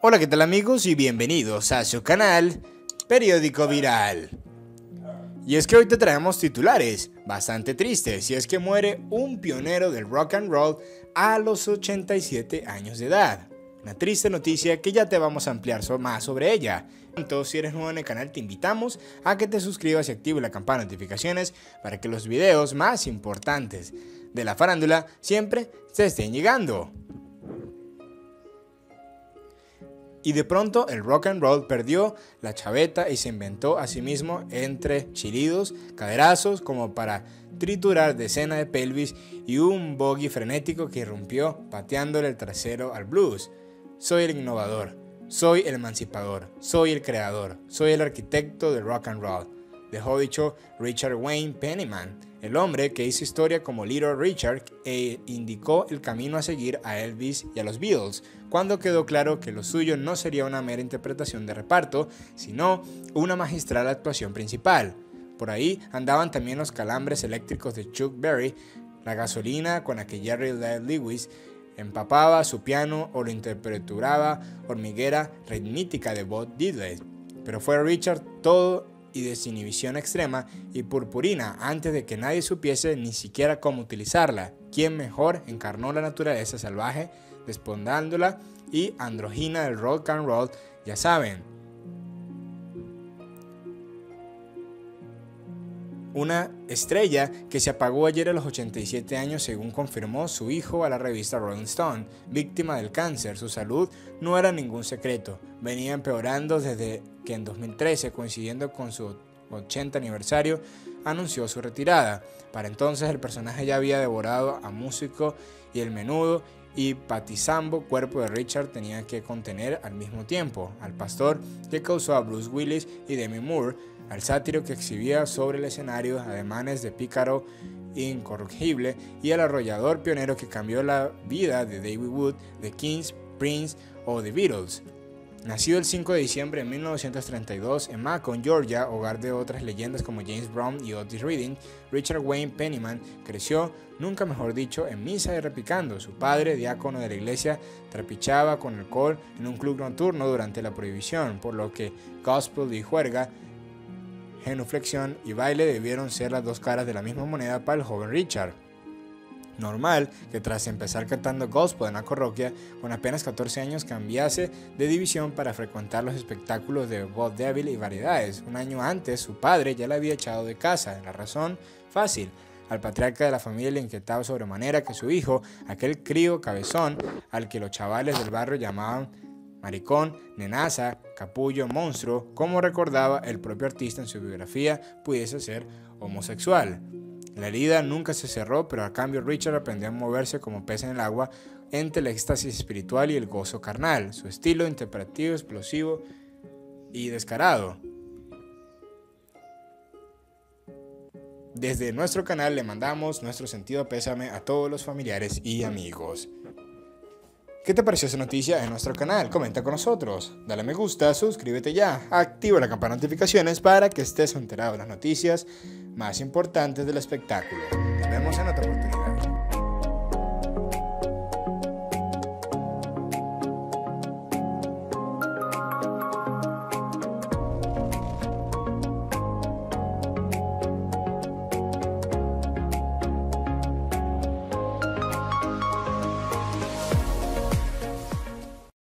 Hola, ¿qué tal amigos? Y bienvenidos a su canal Periódico Viral. Y es que hoy te traemos titulares bastante tristes, y es que muere un pionero del rock and roll a los 87 años de edad. Una triste noticia que ya te vamos a ampliar más sobre ella. Entonces, si eres nuevo en el canal, te invitamos a que te suscribas y actives la campana de notificaciones para que los videos más importantes de la farándula siempre te estén llegando. Y de pronto el rock and roll perdió la chaveta y se inventó a sí mismo entre chillidos, caderazos como para triturar decenas de pelvis y un boogie frenético que irrumpió pateándole el trasero al blues. Soy el innovador, soy el emancipador, soy el creador, soy el arquitecto del rock and roll, dejó dicho Richard Wayne Penniman, el hombre que hizo historia como Little Richard e indicó el camino a seguir a Elvis y a los Beatles, cuando quedó claro que lo suyo no sería una mera interpretación de reparto, sino una magistral actuación principal. Por ahí andaban también los calambres eléctricos de Chuck Berry, la gasolina con la que Jerry Lee Lewis empapaba su piano o lo interpretaba hormiguera rítmica de Bob Dylan. Pero fue Richard todo y desinhibición extrema y purpurina antes de que nadie supiese ni siquiera cómo utilizarla. ¿Quién mejor encarnó la naturaleza salvaje, despondándola y andrógina del rock and roll? Ya saben, una estrella que se apagó ayer a los 87 años, según confirmó su hijo a la revista Rolling Stone. Víctima del cáncer, su salud no era ningún secreto, venía empeorando desde que en 2013, coincidiendo con su 80 aniversario, anunció su retirada. Para entonces el personaje ya había devorado a Músico y El Menudo, y Patizambo, cuerpo de Richard, tenía que contener al mismo tiempo al pastor que causó a Bruce Willis y Demi Moore, al sátiro que exhibía sobre el escenario ademanes de pícaro incorregible y al arrollador pionero que cambió la vida de David Wood, The Kings, Prince o The Beatles. Nacido el 5 de diciembre de 1932 en Macon, Georgia, hogar de otras leyendas como James Brown y Otis Redding, Richard Wayne Penniman creció, nunca mejor dicho, en misa y repicando. Su padre, diácono de la iglesia, trapichaba con alcohol en un club nocturno durante la prohibición, por lo que gospel y juerga, genuflexión y baile debieron ser las dos caras de la misma moneda para el joven Richard. Normal que tras empezar cantando gospel en la parroquia, con apenas 14 años cambiase de división para frecuentar los espectáculos de vodevil y variedades. Un año antes, su padre ya le había echado de casa. La razón, fácil. Al patriarca de la familia le inquietaba sobremanera que su hijo, aquel crío cabezón al que los chavales del barrio llamaban maricón, nenaza, capullo, monstruo, como recordaba el propio artista en su biografía, pudiese ser homosexual. La herida nunca se cerró, pero a cambio Richard aprendió a moverse como pez en el agua entre el éxtasis espiritual y el gozo carnal, su estilo interpretativo, explosivo y descarado. Desde nuestro canal le mandamos nuestro sentido pésame a todos los familiares y amigos. ¿Qué te pareció esa noticia en nuestro canal? Comenta con nosotros, dale me gusta, suscríbete ya, activa la campana de notificaciones para que estés enterado de las noticias más importantes del espectáculo. Nos vemos en otra oportunidad.